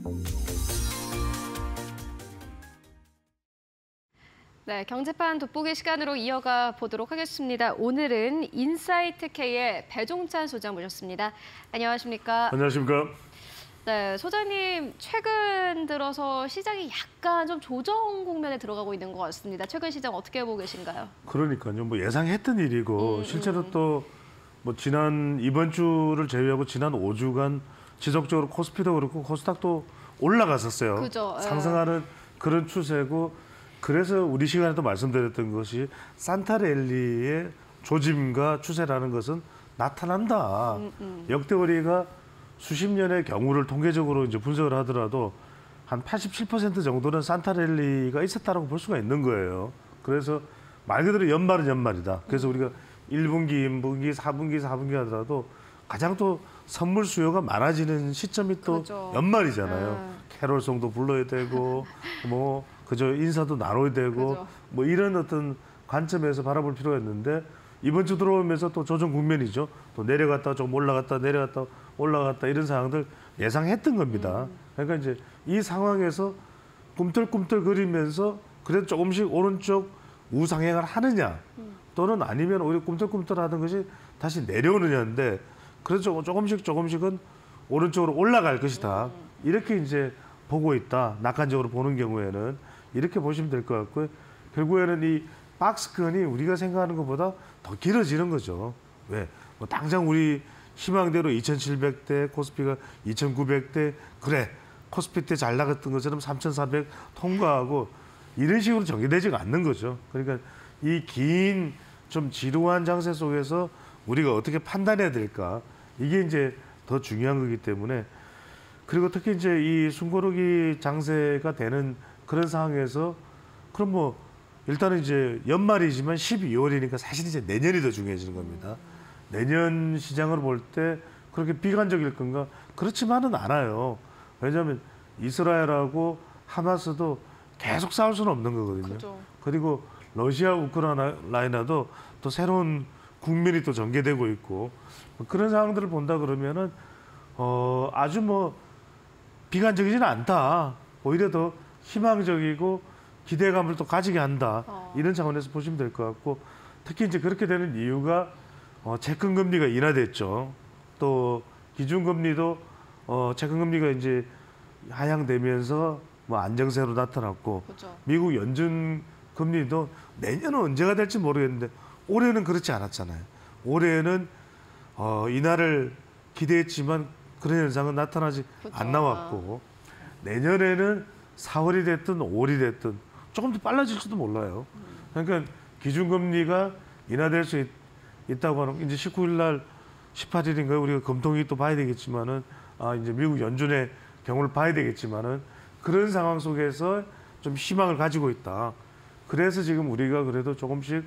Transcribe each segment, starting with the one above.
네, 경제판 돋보기 시간으로 이어가 보도록 하겠습니다. 오늘은 인사이트K의 배종찬 소장 모셨습니다. 안녕하십니까? 안녕하십니까? 네, 소장님 최근 들어서 시장이 약간 좀 조정 국면에 들어가고 있는 것 같습니다. 최근 시장 어떻게 보고 계신가요? 그러니까요. 뭐 예상했던 일이고 실제로 또 뭐 이번 주를 제외하고 지난 5주간 지속적으로 코스피도 그렇고 코스닥도 올라갔었어요. 그죠. 상승하는 그런 추세고 그래서 우리 시간에도 말씀드렸던 것이 산타랠리의 조짐과 추세라는 것은 나타난다. 역대거리가 수십 년의 경우를 통계적으로 이제 분석을 하더라도 한 87% 정도는 산타랠리가 있었다라고 볼 수가 있는 거예요. 그래서 말 그대로 연말은 연말이다. 그래서 우리가 1분기, 2분기, 4분기 하더라도 가장 또 선물 수요가 많아지는 시점이 또 그죠. 연말이잖아요. 캐롤송도 불러야 되고 뭐 그저 인사도 나눠야 되고 그죠. 뭐 이런 어떤 관점에서 바라볼 필요가 있는데 이번 주 들어오면서 또 조정 국면이죠. 또 내려갔다 좀 올라갔다 내려갔다 올라갔다 이런 상황들 예상했던 겁니다. 그러니까 이제 이 상황에서 꿈틀꿈틀거리면서 그래도 조금씩 오른쪽 우상향을 하느냐 또는 아니면 오히려 꿈틀꿈틀하던 것이 다시 내려오느냐인데 그래서 조금씩은 오른쪽으로 올라갈 것이다. 이렇게 이제 보고 있다. 낙관적으로 보는 경우에는 이렇게 보시면 될 것 같고요. 결국에는 이 박스권이 우리가 생각하는 것보다 더 길어지는 거죠. 왜? 뭐 당장 우리 희망대로 2,700대, 코스피가 2,900대, 그래 코스피 때 잘 나갔던 것처럼 3,400 통과하고 이런 식으로 전개되지가 않는 거죠. 그러니까 이 긴 좀 지루한 장세 속에서 우리가 어떻게 판단해야 될까 이게 이제 더 중요한 거기 때문에 그리고 특히 이제 이 숨고르기 장세가 되는 그런 상황에서 그럼 뭐 일단은 이제 연말이지만 12월이니까 사실 이제 내년이 더 중요해지는 겁니다. 내년 시장을 볼 때 그렇게 비관적일 건가? 그렇지만은 않아요. 왜냐하면 이스라엘하고 하마스도 계속 싸울 수는 없는 거거든요. 그죠. 그리고 러시아 우크라이나도 또 새로운 국면이 또 전개되고 있고 그런 상황들을 본다 그러면은 아주 뭐 비관적이지는 않다. 오히려 더 희망적이고 기대감을 또 가지게 한다. 이런 차원에서 보시면 될 것 같고 특히 이제 그렇게 되는 이유가 채권금리가 인하됐죠. 또 기준금리도 채권금리가 이제 하향되면서 뭐 안정세로 나타났고 그죠. 미국 연준 금리도 내년은 언제가 될지 모르겠는데 올해는 그렇지 않았잖아요. 올해는 인하를 기대했지만 그런 현상은 나타나지 그죠. 안 나왔고 내년에는 4월이 됐든 5월이 됐든 조금 더 빨라질지도 몰라요. 그러니까 기준금리가 인하될 수 있다고 하는 이제 19일 날 18일인가요? 우리가 금통위 또 봐야 되겠지만은 이제 미국 연준의 경우를 봐야 되겠지만은 그런 상황 속에서 좀 희망을 가지고 있다. 그래서 지금 우리가 그래도 조금씩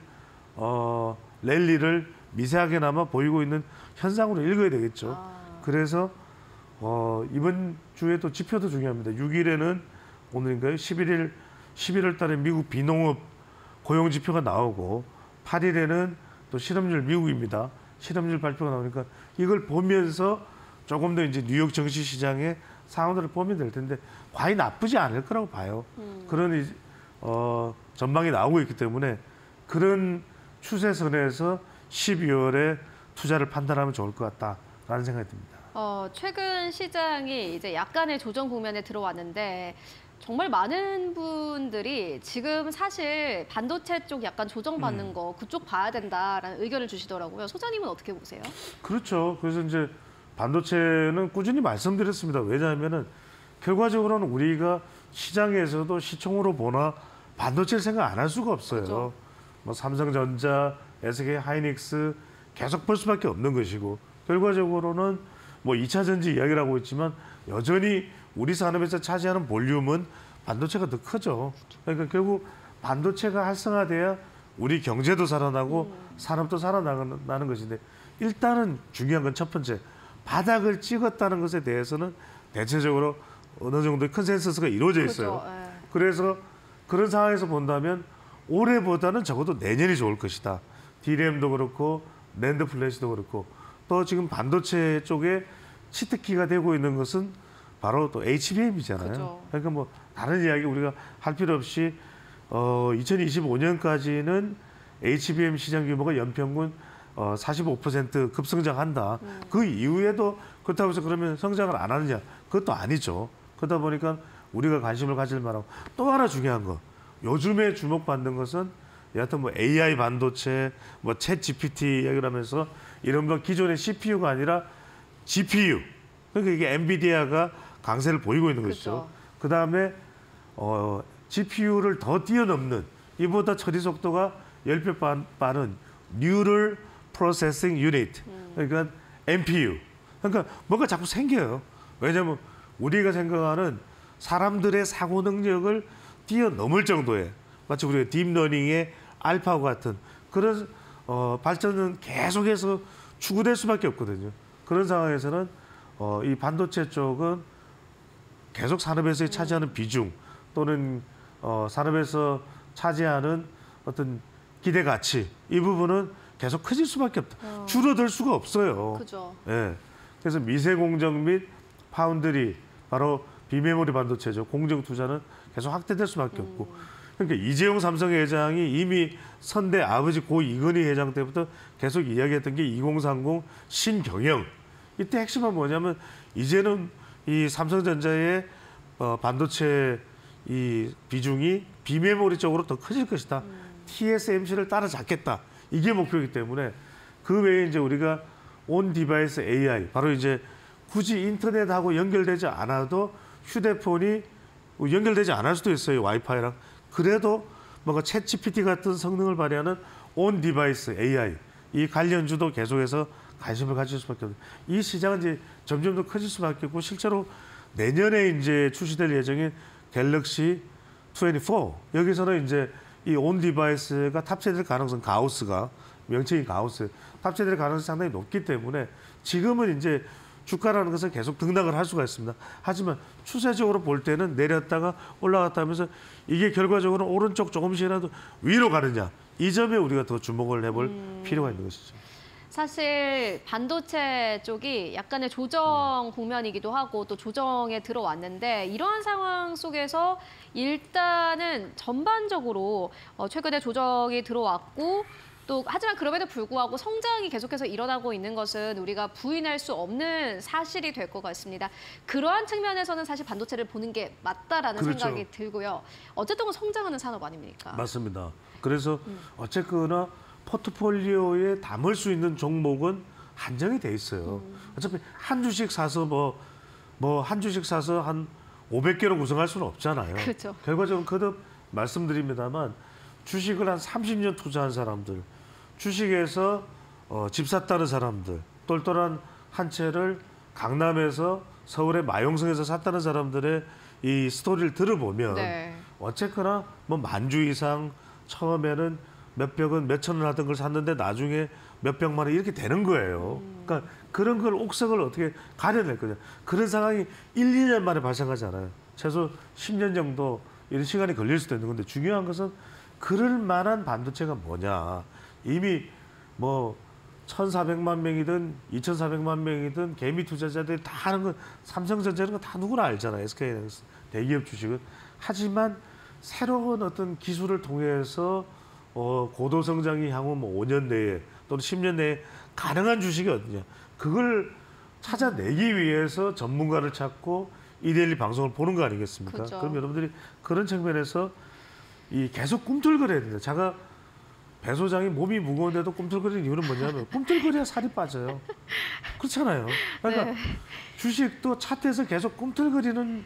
랠리를 미세하게나마 보이고 있는 현상으로 읽어야 되겠죠. 그래서 이번 주에 또 지표도 중요합니다. 6일에는 오늘인가요? 11월 달에 미국 비농업 고용 지표가 나오고 8일에는 또 실업률 미국입니다. 실업률 발표가 나오니까 이걸 보면서 조금 더 이제 뉴욕 증시 시장의 상황들을 보면 될 텐데 과히 나쁘지 않을 거라고 봐요. 그런 전망이 나오고 있기 때문에 그런 추세선에서 12월에 투자를 판단하면 좋을 것 같다라는 생각이 듭니다. 최근 시장이 이제 약간의 조정 국면에 들어왔는데 정말 많은 분들이 지금 사실 반도체 쪽 약간 조정받는 거 그쪽 봐야 된다라는 의견을 주시더라고요. 소장님은 어떻게 보세요? 그렇죠. 그래서 이제 반도체는 꾸준히 말씀드렸습니다. 왜냐하면은 결과적으로는 우리가 시장에서도 시총으로 보나 반도체를 생각 안 할 수가 없어요. 그렇죠. 뭐 삼성전자, SK 하이닉스 계속 볼 수밖에 없는 것이고 결과적으로는 뭐 2차 전지 이야기를 하고 있지만 여전히 우리 산업에서 차지하는 볼륨은 반도체가 더 크죠. 그러니까 결국 반도체가 활성화돼야 우리 경제도 살아나고 산업도 살아나는 것인데 일단은 중요한 건 첫 번째 바닥을 찍었다는 것에 대해서는 대체적으로 어느 정도의 컨센서스가 이루어져 있어요. 그죠. 그래서 그런 상황에서 본다면 올해보다는 적어도 내년이 좋을 것이다. DRAM도 그렇고 낸드 플래시도 그렇고 또 지금 반도체 쪽에 치트키가 되고 있는 것은 바로 또 HBM이잖아요. 그죠. 그러니까 뭐 다른 이야기 우리가 할 필요 없이 2025년까지는 HBM 시장 규모가 연평균 45% 급성장한다. 그 이후에도 그렇다고 해서 그러면 성장을 안 하느냐? 그것도 아니죠. 그러다 보니까 우리가 관심을 가질 만하고 또 하나 중요한 거. 요즘에 주목받는 것은 여하튼 뭐 AI 반도체, 뭐 챗 GPT 이야기를 하면서 이런 거 기존의 CPU가 아니라 GPU. 그러니까 이게 엔비디아가 강세를 보이고 있는 것이죠. 그 다음에 GPU를 더 뛰어넘는 이보다 처리 속도가 10배 빠른 Neural Processing Unit. 그러니까 NPU. 그러니까 뭔가 자꾸 생겨요. 왜냐하면 우리가 생각하는 사람들의 사고 능력을 뛰어넘을 정도의 마치 우리가 딥러닝의 알파고 같은 그런 발전은 계속해서 추구될 수밖에 없거든요. 그런 상황에서는 이 반도체 쪽은 계속 산업에서 차지하는 비중 또는 산업에서 차지하는 어떤 기대 가치 이 부분은 계속 커질 수밖에 없다. 줄어들 수가 없어요. 그죠. 예. 그래서 미세 공정 및 파운드리 바로 비메모리 반도체죠. 공정 투자는 계속 확대될 수밖에 없고. 그러니까 이재용 삼성 회장이 이미 선대 아버지 고 이건희 회장 때부터 계속 이야기했던 게 2030 신경영. 이때 핵심은 뭐냐면 이제는 이 삼성전자의 반도체 이 비중이 비메모리 쪽으로 더 커질 것이다. TSMC를 따라잡겠다. 이게 목표이기 때문에 그 외에 이제 우리가 온 디바이스 AI 바로 이제 굳이 인터넷하고 연결되지 않아도 휴대폰이 연결되지 않을 수도 있어요. 와이파이랑. 그래도 뭔가 챗 GPT 같은 성능을 발휘하는 온 디바이스 AI 이 관련주도 계속해서 관심을 가질 수밖에 없어요. 이 시장은 이제 점점 더 커질 수밖에 없고 실제로 내년에 이제 출시될 예정인 갤럭시 24 여기서는 이제 이 온 디바이스가 탑재될 가능성 가우스가 명칭이 가우스 탑재될 가능성이 상당히 높기 때문에 지금은 이제 주가라는 것은 계속 등락을 할 수가 있습니다. 하지만 추세적으로 볼 때는 내렸다가 올라갔다 하면서 이게 결과적으로 오른쪽 조금씩이라도 위로 가느냐 이 점에 우리가 더 주목을 해볼 필요가 있는 것이죠. 사실 반도체 쪽이 약간의 조정 국면이기도 하고 또 조정에 들어왔는데 이러한 상황 속에서 일단은 전반적으로 최근에 조정이 들어왔고 또 하지만 그럼에도 불구하고 성장이 계속해서 일어나고 있는 것은 우리가 부인할 수 없는 사실이 될 것 같습니다. 그러한 측면에서는 사실 반도체를 보는 게 맞다라는 그렇죠. 생각이 들고요. 어쨌든 성장하는 산업 아닙니까? 맞습니다. 그래서 어쨌거나 포트폴리오에 담을 수 있는 종목은 한정이 돼 있어요. 어차피 한 주씩 사서 한 주씩 사서 한 500개로 구성할 수는 없잖아요. 그렇죠. 결과적으로 거듭 말씀드립니다만 주식을 한 30년 투자한 사람들, 주식에서 집 샀다는 사람들, 똘똘한 한 채를 강남에서 서울의 마용성에서 샀다는 사람들의 이 스토리를 들어보면 네. 어쨌거나 뭐 만주 이상 처음에는 몇백원, 몇천원 하던 걸 샀는데 나중에 몇백만 원 이렇게 되는 거예요. 그러니까 그런 걸 옥석을 어떻게 가려낼 거냐. 그런 상황이 1, 2년 만에 발생하잖아요. 최소 10년 정도 이런 시간이 걸릴 수도 있는 건데 중요한 것은 그럴 만한 반도체가 뭐냐. 이미 뭐 1,400만 명이든 2,400만 명이든 개미 투자자들이 다 하는 건 삼성전자는 건 다 누구나 알잖아요. SK하이닉스 대기업 주식은. 하지만 새로운 어떤 기술을 통해서 고도 성장이 향후 뭐 5년 내에 또는 10년 내에 가능한 주식이 어디냐. 그걸 찾아내기 위해서 전문가를 찾고 이데일리 방송을 보는 거 아니겠습니까? 그죠. 그럼 여러분들이 그런 측면에서 이 계속 꿈틀거려야 된다. 제가 배 소장이 몸이 무거운데도 꿈틀거리는 이유는 뭐냐면 꿈틀거려야 살이 빠져요. 그렇잖아요. 그러니까 네. 주식도 차트에서 계속 꿈틀거리는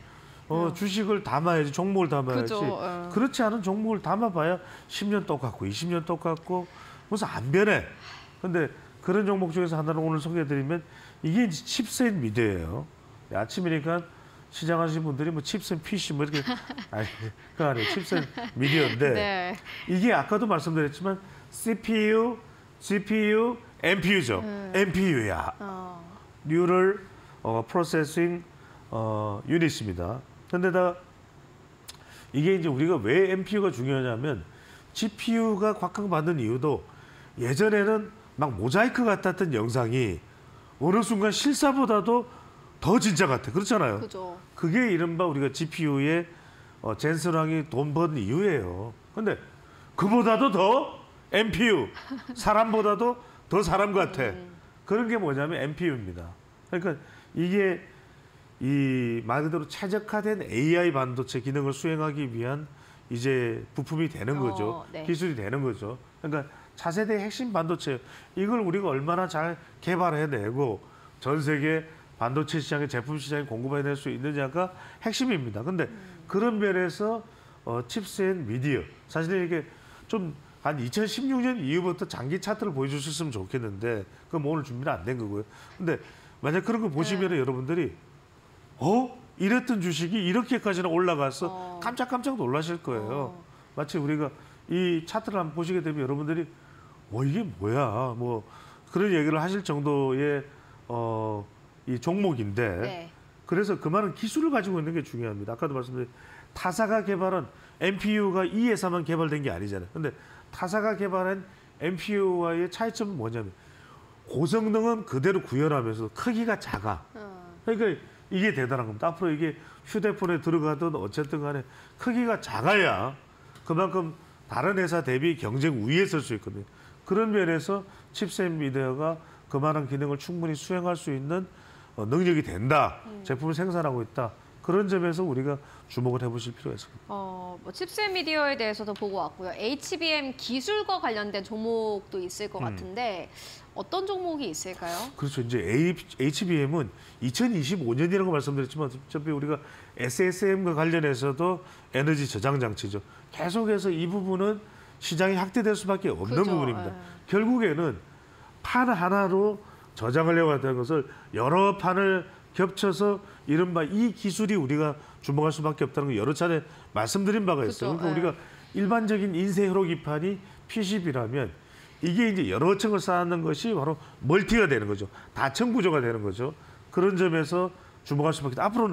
주식을 담아야지, 종목을 담아야지. 그죠. 그렇지 않은 종목을 담아봐야 10년 똑같고 20년 똑같고 무슨 안 변해. 근데 그런 종목 중에서 하나를 오늘 소개해드리면 이게 이제 칩셋 미드예요. 아침이니까 시장 하시는 분들이 뭐 칩셋 PC 뭐 이렇게 아니 그 안에 칩셋 미디어인데 네. 이게 아까도 말씀드렸지만 CPU, GPU, NPU죠. NPU야. Neural Processing 유닛입니다. 근데다 이게 이제 우리가 왜 NPU가 중요하냐면 GPU가 곽강받는 이유도 예전에는 막 모자이크 같았던 영상이 어느 순간 실사보다도 더 진짜 같아. 그렇잖아요. 그죠. 그게 이른바 우리가 GPU의 젠슨왕이 돈 번 이유예요. 근데 그보다도 더 NPU, 사람보다도 더 사람 같아. 그런 게 뭐냐면 NPU입니다. 그러니까 이게 이 말 그대로 최적화된 AI 반도체 기능을 수행하기 위한 이제 부품이 되는 거죠. 네. 기술이 되는 거죠. 그러니까 차세대 핵심 반도체 이걸 우리가 얼마나 잘 개발해내고 전 세계 반도체 시장에 제품 시장에 공급해낼 수 있느냐가 핵심입니다. 근데 그런 면에서 칩셋 미디어 사실 이게 좀 한 2016년 이후부터 장기 차트를 보여주셨으면 좋겠는데 그건 오늘 준비는 안 된 거고요. 근데 만약 그런 거 보시면 여러분들이 이랬던 주식이 이렇게까지나 올라가서 깜짝깜짝 놀라실 거예요. 마치 우리가 이 차트를 한번 보시게 되면 여러분들이 이게 뭐야 뭐 그런 얘기를 하실 정도의 이 종목인데 네. 그래서 그 많은 기술을 가지고 있는 게 중요합니다. 아까도 말씀드린 타사가 개발한 NPU가 이 회사만 개발된 게 아니잖아요. 근데 타사가 개발한 NPU와의 차이점은 뭐냐면 고성능은 그대로 구현하면서 크기가 작아. 그러니까 이게 대단한 겁니다. 앞으로 이게 휴대폰에 들어가든 어쨌든 간에 크기가 작아야 그만큼 다른 회사 대비 경쟁 우위에 설 수 있거든요. 그런 면에서 칩셋 미디어가 그만한 기능을 충분히 수행할 수 있는 능력이 된다. 제품을 생산하고 있다. 그런 점에서 우리가 주목을 해보실 필요가 있습니다. 뭐 칩셋 미디어에 대해서도 보고 왔고요. HBM 기술과 관련된 종목도 있을 것 같은데 어떤 종목이 있을까요? 그렇죠. 이제 HBM은 2025년이라고 말씀드렸지만 어차피 우리가 SSM과 관련해서도 에너지 저장 장치죠. 계속해서 이 부분은 시장이 확대될 수밖에 없는 그죠. 부분입니다. 결국에는 판 하나로 저장을 해야 한다는 것을 여러 판을 겹쳐서 이른바 이 기술이 우리가 주목할 수밖에 없다는 걸 여러 차례 말씀드린 바가 있어요. 그죠. 그러니까 우리가 일반적인 인쇄 회로기판이 PCB라면 이게 이제 여러 층을 쌓는 것이 바로 멀티가 되는 거죠. 다층 구조가 되는 거죠. 그런 점에서 주목할 수밖에 없다. 앞으로는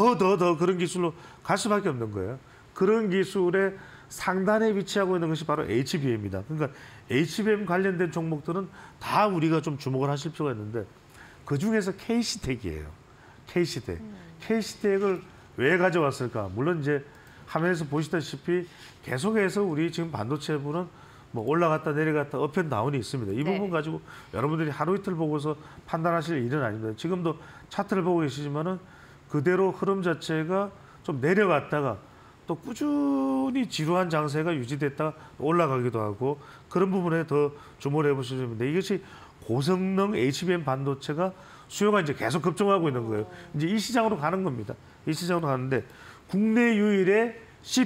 더 그런 기술로 갈 수밖에 없는 거예요. 그런 기술의 상단에 위치하고 있는 것이 바로 HBM입니다. 그러니까 HBM 관련된 종목들은 다 우리가 좀 주목을 하실 필요가 있는데 그중에서 K시텍이에요. K시텍. K시텍을 왜 가져왔을까? 물론 이제 화면에서 보시다시피 계속해서 우리 지금 반도체부는 뭐 올라갔다 내려갔다 업앤다운이 있습니다. 이 부분 가지고 여러분들이 하루 이틀 보고서 판단하실 일은 아닙니다. 지금도 차트를 보고 계시지만은 그대로 흐름 자체가 좀 내려갔다가 또 꾸준히 지루한 장세가 유지됐다가 올라가기도 하고 그런 부분에 더 주목을 해보시면 됩니다. 이것이 고성능 HBM 반도체가 수요가 이제 계속 급증하고 있는 거예요. 이제 이 시장으로 가는 겁니다. 이 시장으로 가는데 국내 유일의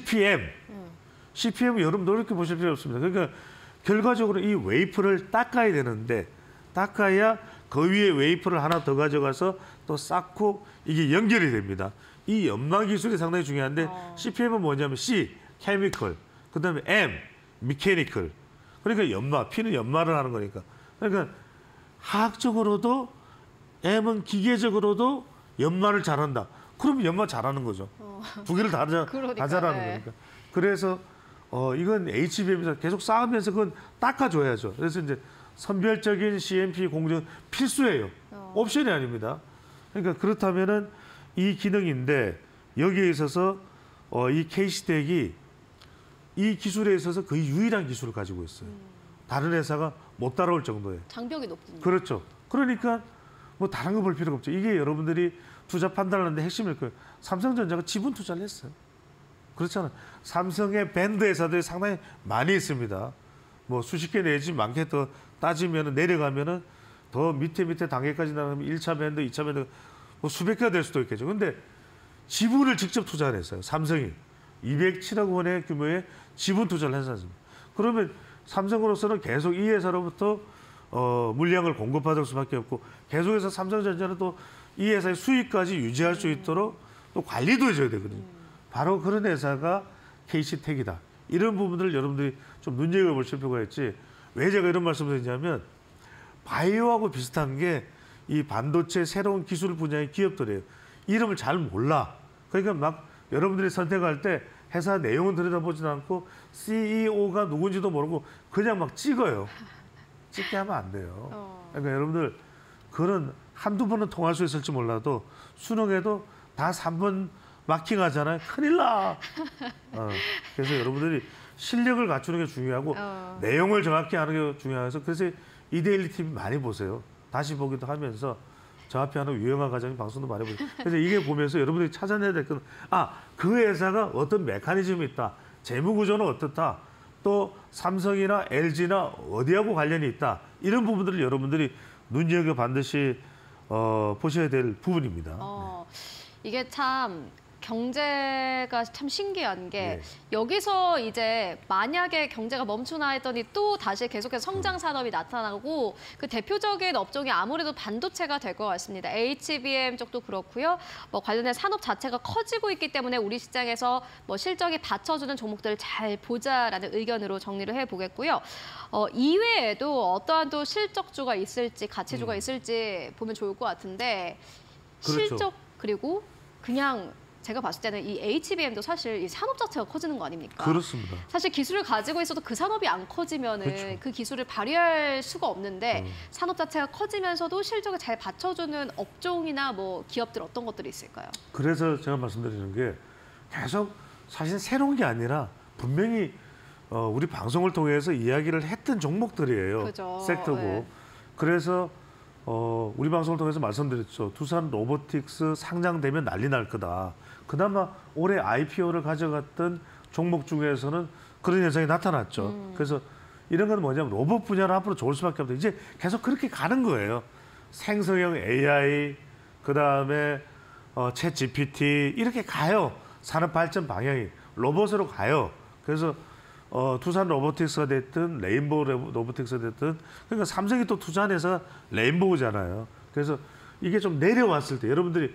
CPM은 여러분 이렇게 보실 필요 없습니다. 그러니까 결과적으로 이 웨이프를 닦아야 되는데 닦아야 그 위에 웨이프를 하나 더 가져가서 또 쌓고 이게 연결이 됩니다. 이 연마 기술이 상당히 중요한데 CPM은 뭐냐면 C, 케미컬, 그다음에 M, 미케니컬. 그러니까 연마, P는 연마를 하는 거니까. 그러니까 화학적으로도 M은 기계적으로도 연마를 잘한다. 그러면 연마 잘하는 거죠. 두 개를 다 잘하는 거니까. 그래서 이건 HBM에서 계속 쌓으면서 그건 닦아줘야죠. 그래서 이제 선별적인 CMP 공정 필수예요. 옵션이 아닙니다. 그러니까 그렇다면은 이 기능인데 여기에 있어서 이 K시텍이 이 기술에 있어서 거의 유일한 기술을 가지고 있어요. 다른 회사가 못 따라올 정도예요. 장벽이 높군요. 그렇죠. 그러니까 뭐 다른 거 볼 필요가 없죠. 이게 여러분들이 투자 판단하는데 핵심일 거예요. 삼성전자가 지분 투자를 했어요. 그렇잖아요. 삼성의 밴드 회사들이 상당히 많이 있습니다. 뭐 수십 개 내지 많게 더 따지면 내려가면은 더 밑에 단계까지 나가면 1차 밴드, 2차 밴드 뭐 수백 개가 될 수도 있겠죠. 근데 지분을 직접 투자를 했어요. 삼성이 207억 원의 규모의 지분 투자를 했었습니다. 그러면 삼성으로서는 계속 이 회사로부터 물량을 공급받을 수밖에 없고 계속해서 삼성전자는 또 이 회사의 수익까지 유지할 수 있도록 또 관리도 해줘야 되거든요. 바로 그런 회사가 K시텍이다. 이런 부분들을 여러분들이 좀 눈여겨보실 필요가 있지. 왜 제가 이런 말씀을 드리냐면 바이오하고 비슷한 게 이 반도체 새로운 기술 분야의 기업들이에요. 이름을 잘 몰라. 그러니까 막 여러분들이 선택할 때 회사 내용은 들여다보지도 않고 CEO가 누군지도 모르고 그냥 막 찍어요. 찍게 하면 안 돼요. 그러니까 여러분들 그런 한두 번은 통할 수 있을지 몰라도 수능에도 다 3번 마킹하잖아요. 큰일 나. 그래서 여러분들이 실력을 갖추는 게 중요하고 내용을 정확히 아는 게 중요해서 그래서 이데일리 TV 많이 보세요. 다시 보기도 하면서 저 앞에 하는 유영아 과장님 방송도 많이 보세요. 그래서 이게 보면서 여러분들이 찾아내야 될 건 그 회사가 어떤 메커니즘이 있다. 재무 구조는 어떻다. 또 삼성이나 LG나 어디하고 관련이 있다. 이런 부분들을 여러분들이 눈여겨 반드시 보셔야 될 부분입니다. 이게 참 경제가 참 신기한 게 네. 여기서 이제 만약에 경제가 멈추나 했더니 또 다시 계속해서 성장 산업이 나타나고 그 대표적인 업종이 아무래도 반도체가 될 것 같습니다. HBM 쪽도 그렇고요. 뭐 관련된 산업 자체가 커지고 있기 때문에 우리 시장에서 뭐 실적이 받쳐주는 종목들을 잘 보자라는 의견으로 정리를 해보겠고요. 이외에도 어떠한 또 실적주가 있을지 가치주가 있을지 보면 좋을 것 같은데 그렇죠. 실적 그리고 그냥 제가 봤을 때는 이 HBM도 사실 이 산업 자체가 커지는 거 아닙니까? 그렇습니다. 사실 기술을 가지고 있어도 그 산업이 안 커지면은 그렇죠. 그 기술을 발휘할 수가 없는데 산업 자체가 커지면서도 실적을 잘 받쳐주는 업종이나 뭐 기업들 어떤 것들이 있을까요? 그래서 제가 말씀드리는 게 계속 사실 새로운 게 아니라 분명히 우리 방송을 통해서 이야기를 했던 종목들이에요. 그죠. 섹터고. 네. 그래서 우리 방송을 통해서 말씀드렸죠. 두산 로보틱스 상장되면 난리 날 거다. 그나마 올해 IPO를 가져갔던 종목 중에서는 그런 현상이 나타났죠. 그래서 이런 건 뭐냐면 로봇 분야는 앞으로 좋을 수밖에 없다. 이제 계속 그렇게 가는 거예요. 생성형 AI, 그다음에 챗 GPT 이렇게 가요. 산업 발전 방향이 로봇으로 가요. 그래서 두산 로보틱스가 됐든 레인보우 로보틱스가 됐든 그러니까 삼성이 또 투자한 회사가 레인보우잖아요. 그래서 이게 좀 내려왔을 때 여러분들이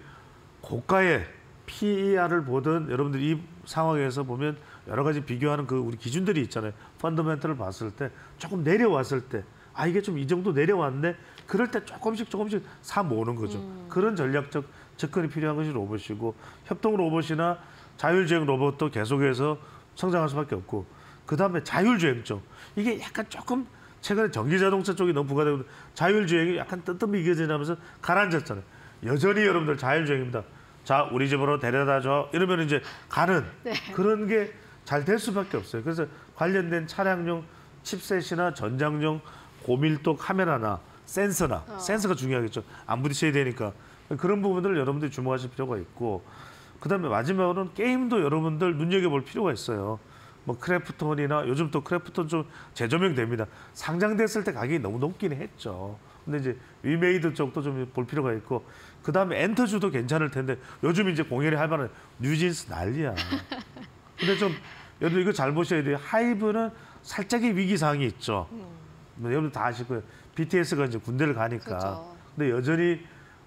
고가의 PER을 보든 여러분들이 이 상황에서 보면 여러 가지 비교하는 그 우리 기준들이 있잖아요. 펀더멘털을 봤을 때 조금 내려왔을 때 이게 좀 이 정도 내려왔네. 그럴 때 조금씩 사 모으는 거죠. 그런 전략적 접근이 필요한 것이 로봇이고 협동 로봇이나 자율주행 로봇도 계속해서 성장할 수밖에 없고 그다음에 자율주행쪽 이게 약간 조금 최근에 전기자동차 쪽이 너무 부각되고 자율주행이 약간 뜨뜻미겨지면서 가라앉았잖아요. 여전히 여러분들 자율주행입니다. 자 우리 집으로 데려다줘 이러면 이제 가는 네. 그런 게 잘 될 수밖에 없어요. 그래서 관련된 차량용 칩셋이나 전장용 고밀도 카메라나 센서나 센서가 중요하겠죠. 안 부딪혀야 되니까 그런 부분들을 여러분들이 주목하실 필요가 있고 그다음에 마지막으로는 게임도 여러분들 눈여겨볼 필요가 있어요. 뭐 크래프톤이나 요즘 또 크래프톤 좀 재조명됩니다. 상장됐을 때 가격이 너무 높긴 했죠. 근데 이제 위메이드 쪽도 좀 볼 필요가 있고 그다음에 엔터주도 괜찮을 텐데 요즘 이제 공연이 활발한 뉴진스 난리야. 근데 좀 여러분 이거 잘 보셔야 돼요. 하이브는 살짝의 위기 사항이 있죠. 여러분 다 아실 거예요. BTS가 이제 군대를 가니까. 그렇죠. 근데 여전히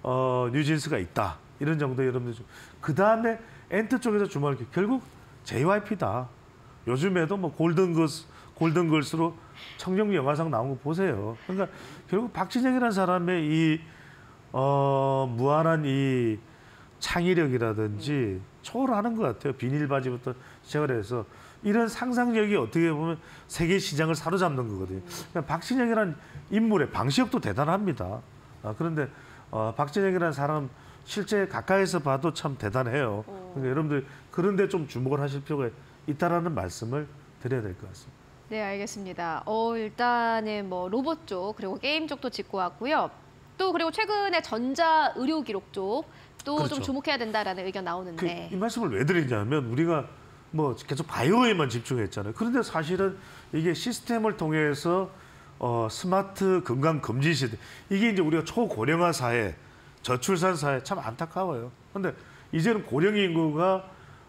뉴진스가 있다. 이런 정도 여러분들 좀. 그다음에 엔터 쪽에서 주목할 게 결국 JYP다. 요즘에도 뭐 골든걸스로 청룡 영화상 나온 거 보세요. 그러니까 결국 박진영이라는 사람의 이 무한한 이 창의력이라든지 초월하는 것 같아요. 비닐바지부터 시작을 해서 이런 상상력이 어떻게 보면 세계 시장을 사로잡는 거거든요. 그러니까 박진영이라는 인물의 방시력도 대단합니다. 그런데 박진영이라는 사람 실제 가까이서 봐도 참 대단해요. 그러니까 여러분들 그런데 좀 주목을 하실 필요가 있다라는 말씀을 드려야 될 것 같습니다. 네, 알겠습니다. 일단은 뭐 로봇 쪽 그리고 게임 쪽도 짚고 왔고요. 또 그리고 최근에 전자 의료 기록 쪽 또 좀 그렇죠. 주목해야 된다라는 의견 나오는데. 이 말씀을 왜 드리냐면 우리가 뭐 계속 바이오에만 집중했잖아요. 그런데 사실은 이게 시스템을 통해서 스마트 건강 검진 시대 이게 이제 우리가 초고령화 사회, 저출산 사회 참 안타까워요. 그런데 이제는 고령 인구가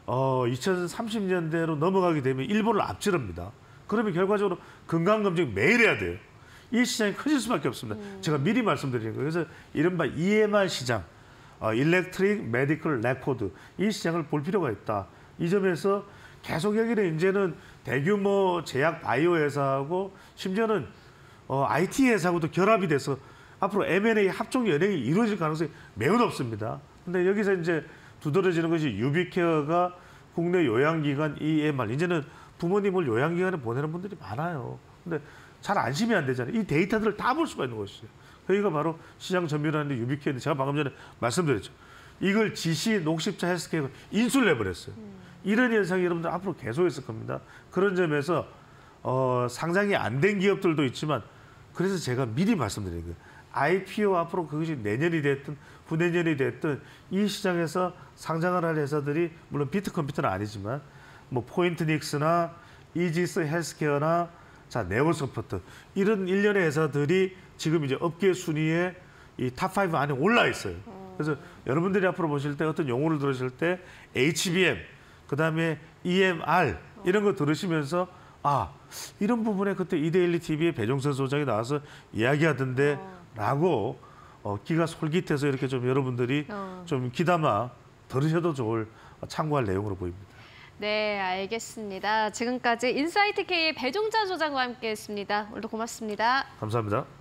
2030년대로 넘어가게 되면 일본을 앞지릅니다. 그러면 결과적으로 건강검진 매일 해야 돼요. 이 시장이 커질 수밖에 없습니다. 제가 미리 말씀드리는 거예요. 그래서 이른바 EMR 시장, 일렉트릭 메디컬 레코드 이 시장을 볼 필요가 있다. 이 점에서 계속 여기는 이제는 대규모 제약 바이오 회사하고 심지어는 IT 회사하고도 결합이 돼서 앞으로 M&A 합종 연행이 이루어질 가능성이 매우 높습니다. 근데 여기서 이제 두드러지는 것이 유비케어가 국내 요양기관 EMR 이제는 부모님을 요양기관에 보내는 분들이 많아요. 근데 잘 안심이 안 되잖아요. 이 데이터들을 다 볼 수가 있는 것이죠. 여기가 바로 시장 점유율하는 유비케인데 제가 방금 전에 말씀드렸죠. 이걸 GC 녹십자 헬스케어가 인수를 해버렸어요. 이런 현상이 여러분들 앞으로 계속 있을 겁니다. 그런 점에서 상장이 안 된 기업들도 있지만 그래서 제가 미리 말씀드린 거예요. IPO 앞으로 그것이 내년이 됐든 후내년이 됐든 이 시장에서 상장을 할 회사들이 물론 비트컴퓨터는 아니지만 뭐 포인트닉스나 이지스 헬스케어나 자 네오소프트 이런 일련의 회사들이 지금 이제 업계 순위에 이 탑5 안에 올라 있어요. 그래서 여러분들이 앞으로 보실 때 어떤 용어를 들으실 때 HBM 그다음에 EMR 이런 거 들으시면서 아 이런 부분에 그때 이데일리 TV에 배종선 소장이 나와서 이야기하던데 라고 귀가 솔깃해서 이렇게 좀 여러분들이 좀 귀담아 들으셔도 좋을 참고할 내용으로 보입니다. 네, 알겠습니다. 지금까지 인사이트 K의 배종자 소장과 함께했습니다. 오늘도 고맙습니다. 감사합니다.